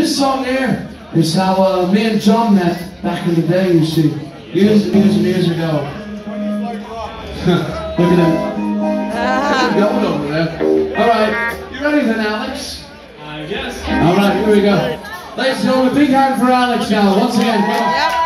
this song here is how me and John met back in the day, you see. Years and years ago. Look at him. Going over there. Alright, you ready then, Alex? Yes. Alright, here we go. Ladies and gentlemen, a big hand for Alex now. Once again, go.